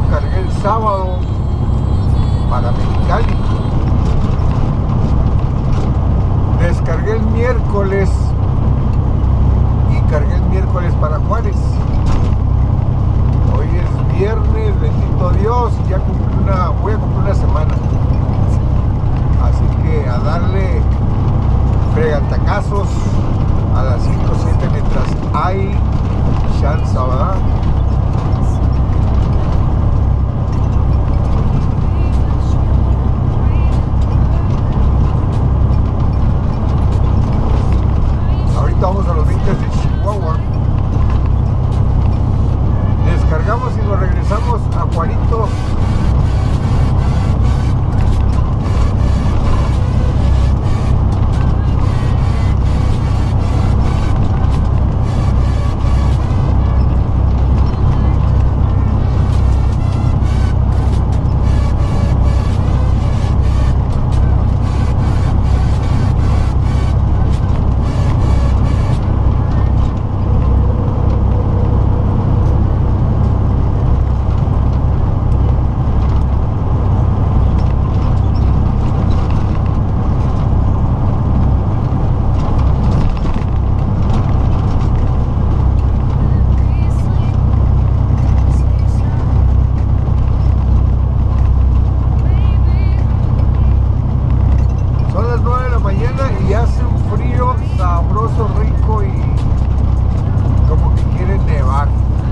cargué el sábado para Mexicali. Descargué el miércoles y cargué el miércoles para Juárez. Hoy es viernes, bendito Dios, y ya voy a cumplir una semana. Así que a darle fregantacazos a las 5 o 7 mientras hay chance, ¿verdad? Ahorita vamos a los límites de Chihuahua. Descargamos y nos regresamos a Juarito. Y hace un frío sabroso, rico y como que quiere nevar.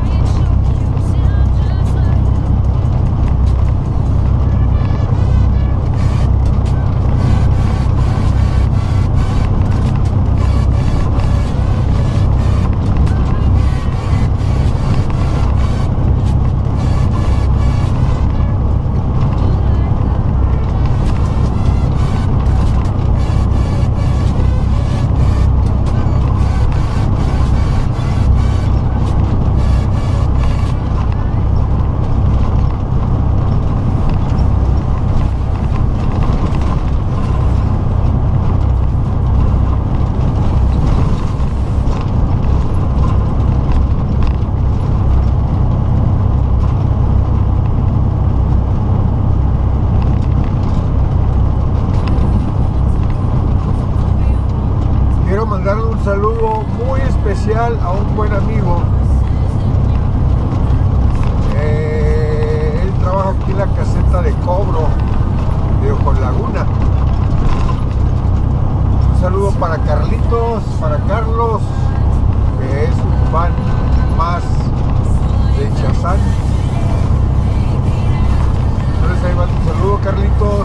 Mandarle un saludo muy especial a un buen amigo. Él trabaja aquí en la caseta de cobro de Ojo Laguna. Un saludo para Carlitos, para Carlos, que es un fan más de Chazán. Entonces ahí va tu saludo, Carlitos.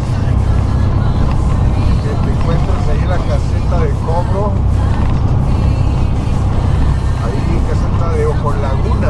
Que te encuentras ahí en la caseta de cobro, ahí en caseta de Ojo Laguna.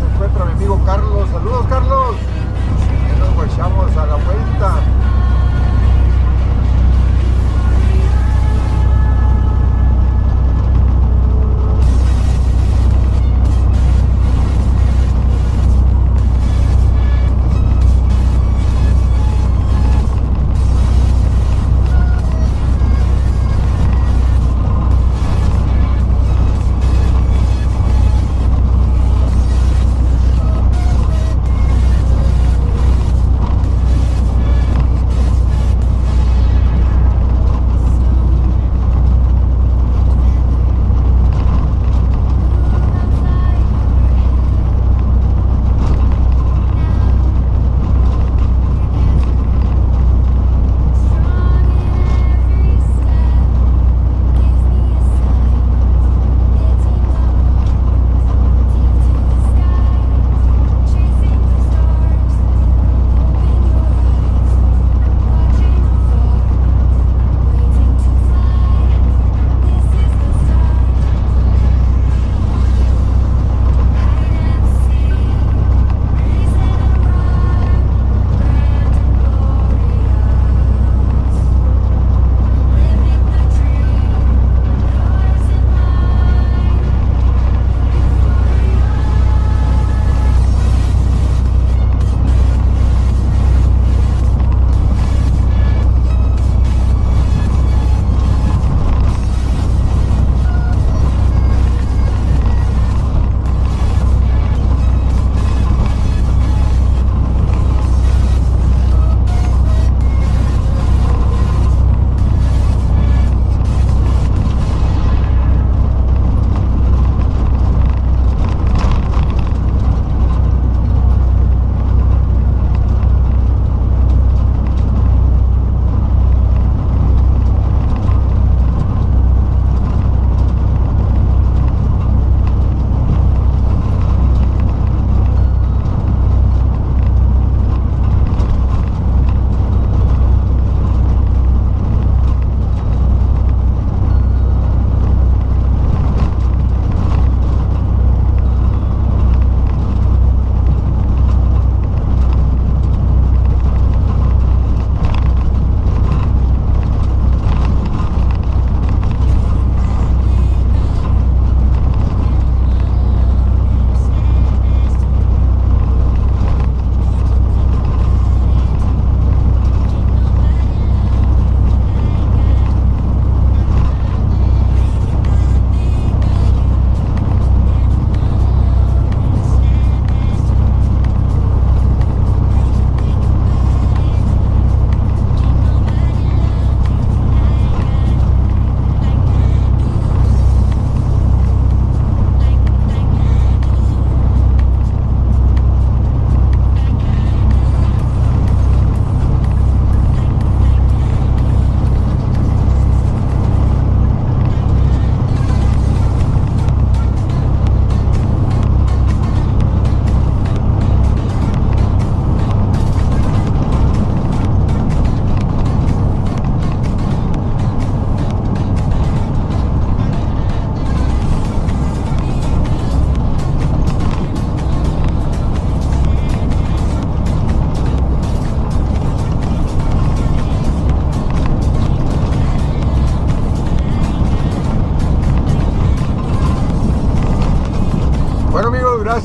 Carlos. Saludos, Carlos. Ya nos guachamos a la vuelta.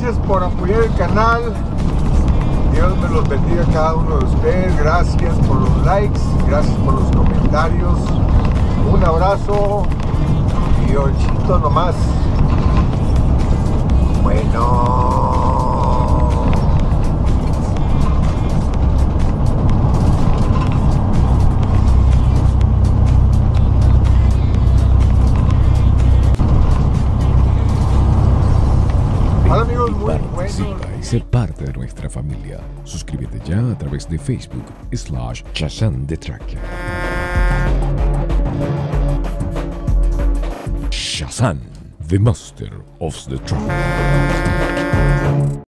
gracias por apoyar el canal. Dios me los bendiga a cada uno de ustedes. Gracias por los likes, gracias por los comentarios. Un abrazo y ochito nomás. Bueno. Hola amigos, muy buenos. Participa y sé parte de nuestra familia. Suscríbete ya a través de Facebook /Shazam de Trakia. Shazam, the master of the track.